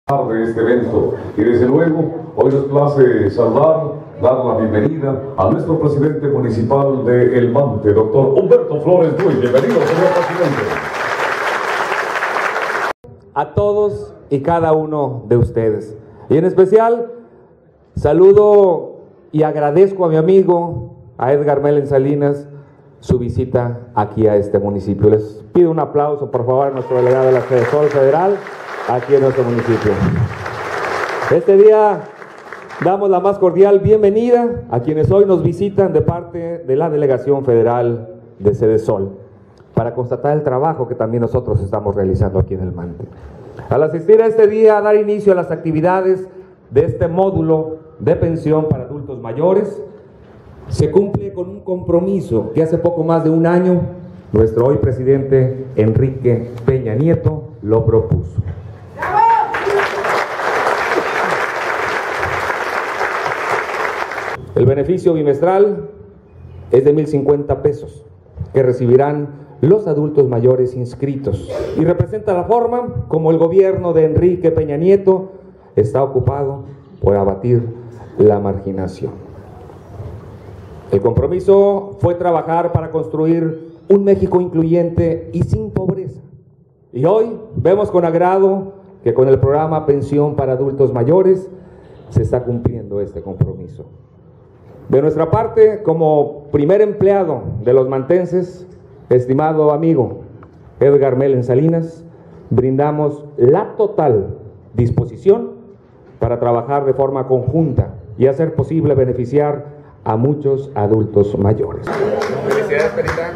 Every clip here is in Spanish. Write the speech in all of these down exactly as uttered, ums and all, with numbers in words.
de este evento. Y desde luego, hoy nos place saludar, dar la bienvenida a nuestro presidente municipal de El Mante, doctor Humberto Flores Duy. Bienvenido, señor presidente. A todos y cada uno de ustedes. Y en especial, saludo y agradezco a mi amigo, a Edgar Melen Salinas, su visita aquí a este municipio. Les pido un aplauso, por favor, a nuestro delegado de la Sedesol Federal, aquí en nuestro municipio. Este día damos la más cordial bienvenida a quienes hoy nos visitan de parte de la Delegación Federal de Sedesol, para constatar el trabajo que también nosotros estamos realizando aquí en El Mante. Al asistir a este día a dar inicio a las actividades de este módulo de pensión para adultos mayores, se cumple con un compromiso que hace poco más de un año nuestro hoy presidente Enrique Peña Nieto lo propuso. El beneficio bimestral es de mil cincuenta pesos que recibirán los adultos mayores inscritos y representa la forma como el gobierno de Enrique Peña Nieto está ocupado por abatir la marginación. El compromiso fue trabajar para construir un México incluyente y sin pobreza. Y hoy vemos con agrado que con el programa Pensión para Adultos Mayores se está cumpliendo este compromiso. De nuestra parte, como primer empleado de los mantenses, estimado amigo Edgar Melen Salinas, brindamos la total disposición para trabajar de forma conjunta y hacer posible beneficiar a muchos adultos mayores. Felicidades, Perita.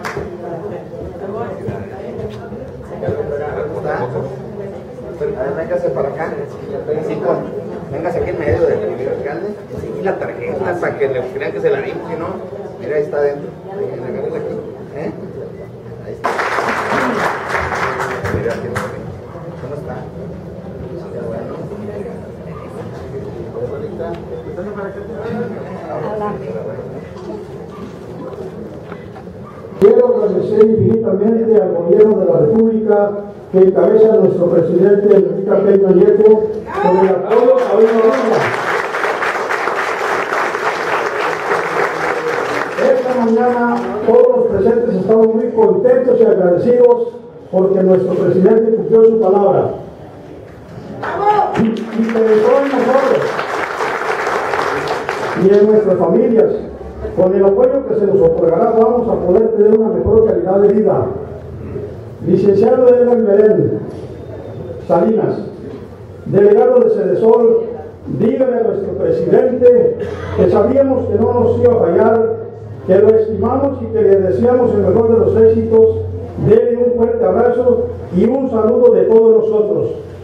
Véngase para acá. Véngase aquí en medio del primer alcalde. Y la tarjeta para que le crean que se la dimos, si no, mira, ahí está adentro. Agárrela aquí. ¿Eh? Ahí está. Mira, aquí no. ¿Cómo está? Ya bueno. Quiero agradecer infinitamente al gobierno de la República que encabeza nuestro presidente Enrique Peña Nieto con el apoyo a una obra. Esta mañana todos los presentes estamos muy contentos y agradecidos porque nuestro presidente cumplió su palabra. Y, y pensó en nosotros y en nuestras familias. Con el apoyo que se nos otorgará vamos a poder tener una mejor calidad de vida. Licenciado Edgar Melen Salinas, delegado de Sedesol, dígale a nuestro presidente que sabíamos que no nos iba a fallar, que lo estimamos y que le deseamos el mejor de los éxitos. Dele un fuerte abrazo y un saludo de todos nosotros.